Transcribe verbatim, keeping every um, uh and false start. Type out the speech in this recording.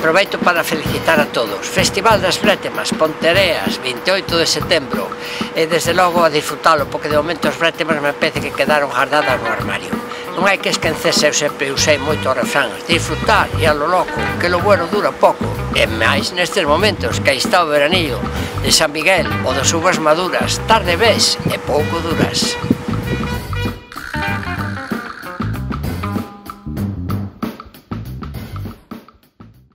aproveito para felicitar a todos. Festival das Brétemas, Ponteareas, vinte e oito de setembro. E desde logo a disfrutalo, porque de momento as brétemas me parece que quedaron guardadas no armario. Non hai que esquecerse, eu sempre usei moito o refrán, disfrutar e a lo loco, que lo bueno dura pouco. E máis nestes momentos, que aí está o veranillo de San Miguel ou das uvas maduras, tarde ves e pouco duras.